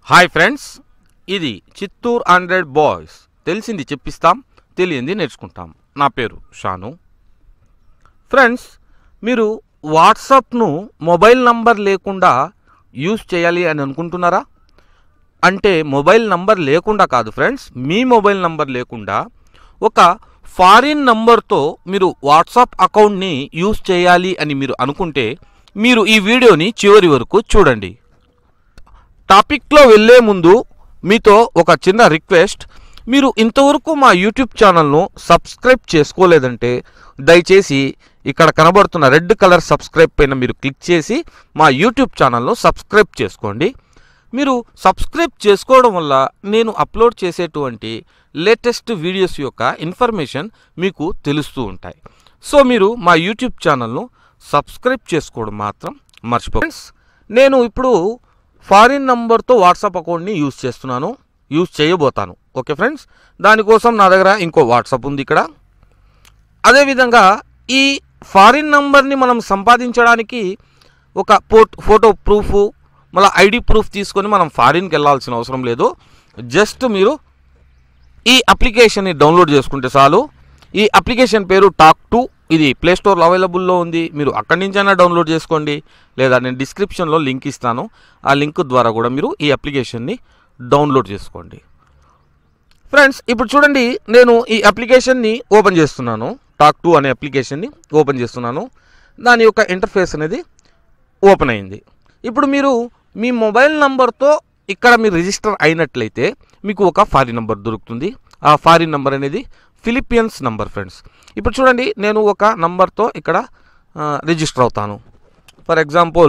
Hi friends, ఇది Chittoor 100 boys. తెలిసింది చెప్పిస్తాం, తెలియంది నేర్చుకుంటాం. నా పేరు షాను. ఫ్రెండ్స్, మీరు వాట్సాప్ను మొబైల్ నంబర్ లేకుండా యూజ్ చేయాలి అని అనుకుంటున్నారా? అంటే మొబైల్ నంబర్ లేకుండా కాదు ఫ్రెండ్స్, మీ మొబైల్ నంబర్ లేకుండా ఒక ఫారిన్ నంబర్తో మీరు వాట్సాప్ అకౌంట్ని యూజ్ చేయాలి అని మీరు అనుకుంటే మీరు ఈ వీడియోని చివరి వరకు చూడండి. టాపిక్లో వెళ్ళే ముందు మీతో ఒక చిన్న రిక్వెస్ట్. మీరు ఇంతవరకు మా యూట్యూబ్ ఛానల్ను సబ్స్క్రైబ్ చేసుకోలేదంటే దయచేసి ఇక్కడ కనబడుతున్న రెడ్ కలర్ సబ్స్క్రైబ్ పైన మీరు క్లిక్ చేసి మా యూట్యూబ్ ఛానల్ను సబ్స్క్రైబ్ చేసుకోండి. మీరు సబ్స్క్రైబ్ చేసుకోవడం వల్ల నేను అప్లోడ్ చేసేటువంటి లేటెస్ట్ వీడియోస్ యొక్క ఇన్ఫర్మేషన్ మీకు తెలుస్తూ ఉంటాయి. సో మీరు మా యూట్యూబ్ ఛానల్ను సబ్స్క్రైబ్ చేసుకోవడం మాత్రం మర్చిపోకండి. నేను ఇప్పుడు ఫారిన్ నంబర్తో వాట్సాప్ అకౌంట్ని యూజ్ చేయబోతాను. ఓకే ఫ్రెండ్స్, దానికోసం నా దగ్గర ఇంకో వాట్సాప్ ఉంది ఇక్కడ. అదేవిధంగా ఈ ఫారిన్ నంబర్ని మనం సంపాదించడానికి ఒక ఫోటో ప్రూఫ్, మళ్ళీ ఐడి ప్రూఫ్ తీసుకొని మనం ఫారిన్కి వెళ్ళాల్సిన అవసరం లేదు. జస్ట్ మీరు ఈ అప్లికేషన్ని డౌన్లోడ్ చేసుకుంటే చాలు. ఈ అప్లికేషన్ పేరు టాక్2. ఇది ప్లేస్టోర్లో అవైలబుల్లో ఉంది. మీరు అక్కడి నుంచైనా డౌన్లోడ్ చేసుకోండి, లేదా నేను డిస్క్రిప్షన్లో లింక్ ఇస్తాను. ఆ లింక్ ద్వారా కూడా మీరు ఈ అప్లికేషన్ని డౌన్లోడ్ చేసుకోండి. ఫ్రెండ్స్, ఇప్పుడు చూడండి, నేను ఈ అప్లికేషన్ని ఓపెన్ చేస్తున్నాను. టాక్2 అనే అప్లికేషన్ని ఓపెన్ చేస్తున్నాను. దాని యొక్క ఇంటర్ఫేస్ అనేది ఓపెన్ అయింది. ఇప్పుడు మీరు మీ మొబైల్ నంబర్తో ఇక్కడ మీరు రిజిస్టర్ అయినట్లయితే మీకు ఒక ఫారిన్ నంబర్ దొరుకుతుంది. ఆ ఫారిన్ నంబర్ అనేది ఫిలిపియన్స్ నంబర్. ఫ్రెండ్స్, ఇప్పుడు చూడండి, నేను ఒక నంబర్తో ఇక్కడ రిజిస్టర్ అవుతాను. ఫర్ ఎగ్జాంపుల్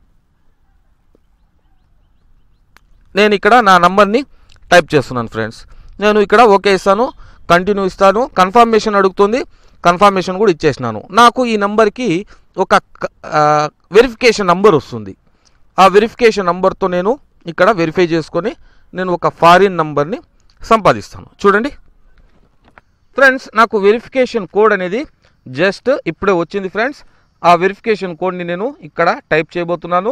నేను ఇక్కడ నా నంబర్ని టైప్ చేస్తున్నాను. ఫ్రెండ్స్, నేను ఇక్కడ ఓకే ఇస్తాను, కంటిన్యూ ఇస్తాను, కన్ఫర్మేషన్ అడుగుతుంది, కన్ఫర్మేషన్ కూడా ఇచ్చేసినాను. నాకు ఈ నంబర్కి ఒక వెరిఫికేషన్ నంబర్ వస్తుంది. ఆ వెరిఫికేషన్ నంబర్తో నేను ఇక్కడ వెరిఫై చేసుకొని నేను ఒక ఫారిన్ నంబర్ని సంపాదిస్తాను. చూడండి ఫ్రెండ్స్, నాకు వెరిఫికేషన్ కోడ్ అనేది జస్ట్ ఇప్పుడే వచ్చింది. ఫ్రెండ్స్, ఆ వెరిఫికేషన్ కోడ్ని నేను ఇక్కడ టైప్ చేయబోతున్నాను.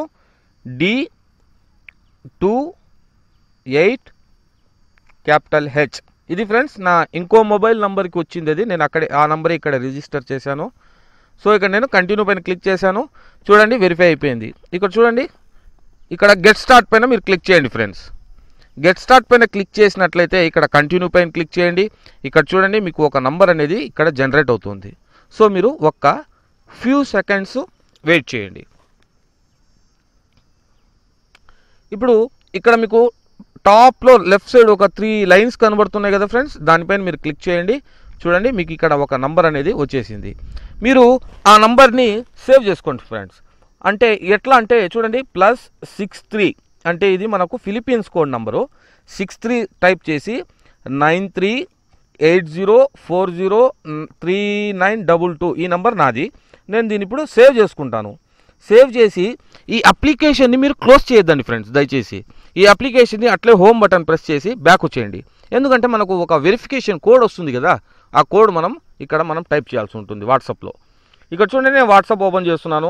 D28 capital H. ఇది ఫ్రెండ్స్ నా ఇంకో మొబైల్ నంబర్కి వచ్చింది. అది నేను ఆ నంబర్ ఇక్కడ రిజిస్టర్ చేశాను. సో ఇక్కడ నేను కంటిన్యూ పైన క్లిక్ చేశాను. చూడండి, వెరిఫై అయిపోయింది. ఇక్కడ చూడండి, ఇక్కడ గెట్ స్టార్ట్ పైన మీరు క్లిక్ చేయండి. ఫ్రెండ్స్, గెట్ స్టార్ట్ పైన క్లిక్ చేసినట్లయితే ఇక్కడ కంటిన్యూ పైన క్లిక్ చేయండి. ఇక్కడ చూడండి, మీకు ఒక నంబర్ అనేది ఇక్కడ జనరేట్ అవుతుంది. సో మీరు ఒక్క ఫ్యూ సెకండ్స్ వెయిట్ చేయండి. ఇప్పుడు ఇక్కడ మీకు టాప్లో లెఫ్ట్ సైడ్ ఒక 3 లైన్స్ కనబడుతున్నాయి కదా ఫ్రెండ్స్, దానిపైన మీరు క్లిక్ చేయండి. చూడండి, మీకు ఇక్కడ ఒక నంబర్ అనేది వచ్చేసింది. మీరు ఆ నంబర్ని సేవ్ చేసుకోండి. ఫ్రెండ్స్, అంటే ఎట్లా అంటే చూడండి, +63 అంటే ఇది మనకు ఫిలిపియన్స్ కోడ్ నంబరు. 63 టైప్ చేసి 9380403922 ఈ నంబర్ నాది. నేను దీన్ని ఇప్పుడు సేవ్ చేసుకుంటాను. సేవ్ చేసి ఈ అప్లికేషన్ని మీరు క్లోజ్ చేయొద్దండి ఫ్రెండ్స్. దయచేసి ఈ అప్లికేషన్ని అట్లే హోమ్ బటన్ ప్రెస్ చేసి బ్యాక్ వచ్చేయండి. ఎందుకంటే మనకు ఒక వెరిఫికేషన్ కోడ్ వస్తుంది కదా, ఆ కోడ్ ఇక్కడ మనం టైప్ చేయాల్సి ఉంటుంది వాట్సాప్లో. ఇక్కడ చూడండి, నేను వాట్సాప్ ఓపెన్ చేస్తున్నాను.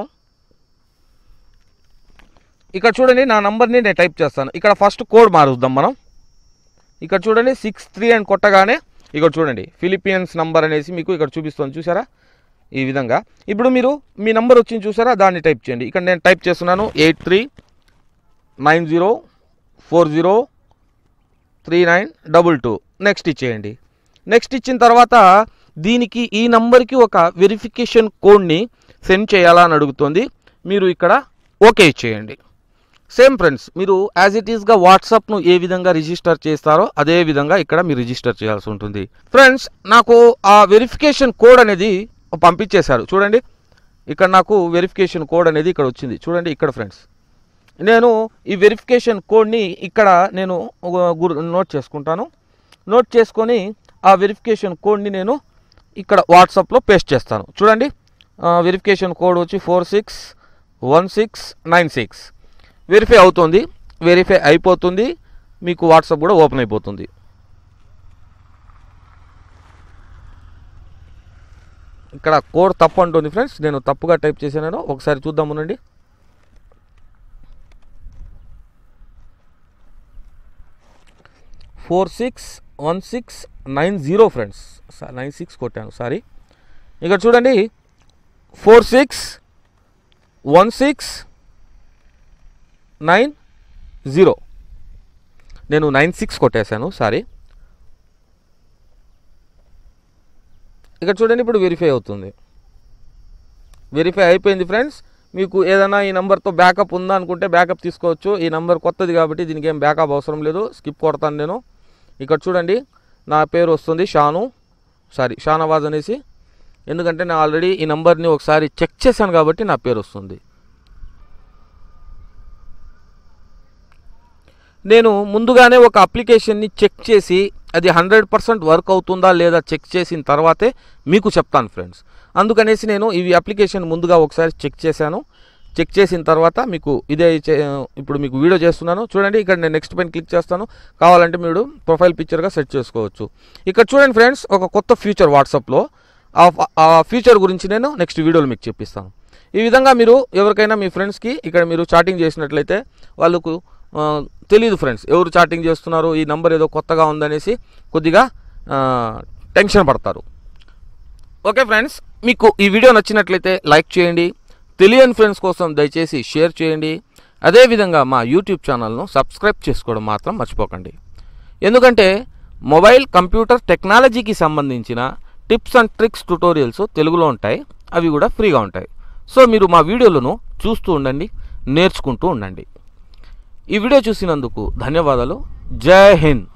ఇక్కడ చూడండి, నా నంబర్ని నేను టైప్ చేస్తాను. ఇక్కడ ఫస్ట్ కోడ్ మారుద్దాం మనం. ఇక్కడ చూడండి, 63 అని కొట్టగానే ఇక్కడ చూడండి ఫిలిపియన్స్ నంబర్ అనేసి మీకు ఇక్కడ చూపిస్తుంది. చూసారా ఈ విధంగా. ఇప్పుడు మీరు మీ నంబర్ వచ్చింది చూసారా, దాన్ని టైప్ చేయండి. ఇక్కడ నేను టైప్ చేస్తున్నాను 8390403922. నెక్స్ట్ ఇచ్చేయండి. నెక్స్ట్ ఇచ్చిన తర్వాత దీనికి ఈ నంబర్కి ఒక వెరిఫికేషన్ కోడ్ని సెండ్ చేయాలా అని అడుగుతుంది. మీరు ఇక్కడ ఓకే ఇచ్చేయండి. సేమ్ ఫ్రెండ్స్, మీరు యాజ్ ఇట్ ఈస్గా వాట్సాప్ను ఏ విధంగా రిజిస్టర్ చేస్తారో అదే విధంగా ఇక్కడ మీరు రిజిస్టర్ చేయాల్సి ఉంటుంది. ఫ్రెండ్స్, నాకు ఆ వెరిఫికేషన్ కోడ్ అనేది పంపించేశారు. చూడండి, ఇక్కడ నాకు వెరిఫికేషన్ కోడ్ అనేది ఇక్కడ వచ్చింది. చూడండి ఇక్కడ ఫ్రెండ్స్, నేను ఈ వెరిఫికేషన్ కోడ్ని ఇక్కడ నేను నోట్ చేసుకుంటాను. నోట్ చేసుకొని ఆ వెరిఫికేషన్ కోడ్ని నేను ఇక్కడ వాట్సాప్లో పేస్ట్ చేస్తాను. చూడండి, వెరిఫికేషన్ కోడ్ వచ్చి 461696. వెరిఫై అవుతుంది. వెరిఫై అయిపోతుంది, మీకు వాట్సాప్ కూడా ఓపెన్ అయిపోతుంది. ఇక్కడ కోడ్ తప్పు అంటుంది ఫ్రెండ్స్, నేను తప్పుగా టైప్ చేశాను. ఒకసారి చూద్దామునండి. 461690 ఫ్రెండ్స్. 96 కొట్టాను, సారీ. ఇక్కడ చూడండి 461690. నేను 96 కొట్టేశాను, సారీ. ఇక్కడ చూడండి ఇప్పుడు వెరిఫై అవుతుంది. వెరిఫై అయిపోయింది ఫ్రెండ్స్. మీకు ఏదైనా ఈ నెంబర్తో బ్యాకప్ ఉందా అనుకుంటే బ్యాకప్ తీసుకోవచ్చు. ఈ నెంబర్ కొత్తది కాబట్టి దీనికి ఏం బ్యాకప్ అవసరం లేదు, స్కిప్ కొడతాను నేను. ఇక్కడ చూడండి నా పేరు వస్తుంది షానవాజ్ అనేసి. ఎందుకంటే నేను ఆల్రెడీ ఈ నెంబర్ని ఒకసారి చెక్ చేశాను కాబట్టి నా పేరు వస్తుంది. నేను ముందుగానే ఒక అప్లికేషన్ని చెక్ చేసి అది 100% వర్క్ అవుతుందా లేదా చెక్ చేసిన తర్వాతే మీకు చెప్తాను ఫ్రెండ్స్. అందుకనేసి నేను ఈ అప్లికేషన్ ముందుగా ఒకసారి చెక్ చేశాను. చెక్ చేసిన తర్వాత మీకు ఇప్పుడు మీకు వీడియో చేస్తున్నాను. చూడండి ఇక్కడ నేను నెక్స్ట్ పైన క్లిక్ చేస్తాను. కావాలంటే మీరు ప్రొఫైల్ పిక్చర్గా సెట్ చేసుకోవచ్చు. ఇక్కడ చూడండి ఫ్రెండ్స్, ఒక కొత్త ఫీచర్ వాట్సాప్లో. ఆ ఫీచర్ గురించి నేను నెక్స్ట్ వీడియోలో మీకు చెప్పిస్తాను. ఈ విధంగా మీరు ఎవరికైనా మీ ఫ్రెండ్స్కి ఇక్కడ మీరు చాటింగ్ చేసినట్లయితే వాళ్ళకు తెలియదు ఫ్రెండ్స్ ఎవరు చాటింగ్ చేస్తున్నారు, ఈ నెంబర్ ఏదో కొత్తగా ఉందనేసి కొద్దిగా టెన్షన్ పడతారు. ఓకే ఫ్రెండ్స్, మీకు ఈ వీడియో నచ్చినట్లయితే లైక్ చేయండి. తెలియని ఫ్రెండ్స్ కోసం దయచేసి షేర్ చేయండి. అదేవిధంగా మా యూట్యూబ్ ఛానల్ను సబ్స్క్రైబ్ చేసుకోవడం మాత్రం మర్చిపోకండి. ఎందుకంటే మొబైల్ కంప్యూటర్ టెక్నాలజీకి సంబంధించిన టిప్స్ అండ్ ట్రిక్స్ ట్యుటోరియల్స్ తెలుగులో ఉంటాయి, అవి కూడా ఫ్రీగా ఉంటాయి. సో మీరు మా వీడియోలను చూస్తూ ఉండండి, నేర్చుకుంటూ ఉండండి. ఈ వీడియో చూసినందుకు ధన్యవాదాలు. జై హింద్.